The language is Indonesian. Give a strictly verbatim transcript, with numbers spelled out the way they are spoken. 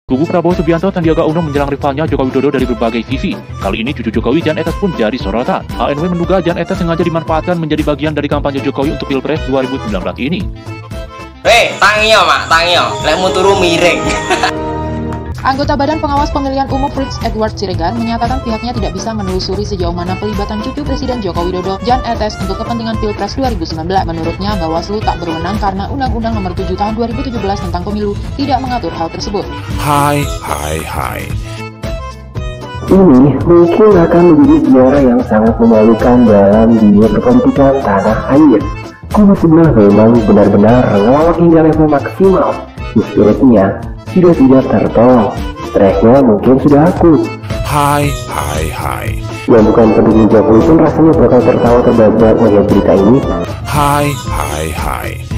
Kubu Prabowo Subianto Sandiaga Uno menjelang rivalnya Joko Widodo dari berbagai sisi. Kali ini cucu Jokowi Jan Etes pun jadi sorotan. H N W menduga Jan Etes sengaja dimanfaatkan menjadi bagian dari kampanye Jokowi untuk Pilpres dua ribu sembilan belas ini. Hei, tangyo mak, tangyo, lemu turu miring. Anggota Badan Pengawas Pemilihan Umum Fritz Edward Siregar menyatakan pihaknya tidak bisa menelusuri sejauh mana pelibatan cucu Presiden Joko Widodo, Jan Etes, untuk kepentingan Pilpres dua ribu sembilan belas. Menurutnya, Bawaslu tak berwenang karena Undang-Undang Nomor tujuh Tahun dua ribu tujuh belas tentang Pemilu tidak mengatur hal tersebut. Hai, hai, hai. Ini mungkin akan menjadi sejarah yang sangat memalukan dalam dunia perpolitikan tanah air. Kubu sebelah memang benar-benar ngelawak hingga level maksimal. Spiritnya sudah tidak tertolong. Stresnya mungkin sudah akut. Hai, hai, hai. Yang bukan pendukung Jokowi pun rasanya bakal tertawa terbahak melihat berita ini. Hai, hai, hai.